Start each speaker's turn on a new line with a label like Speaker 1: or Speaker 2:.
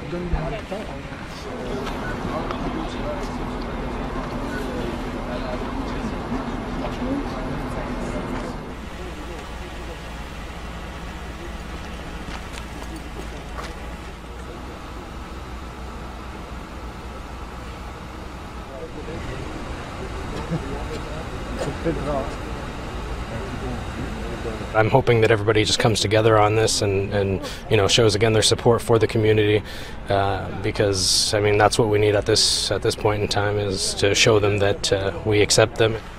Speaker 1: I'm hoping that everybody just comes together on this and shows again their support for the community, because I mean that's what we need at this point in time, is to show them that we accept them.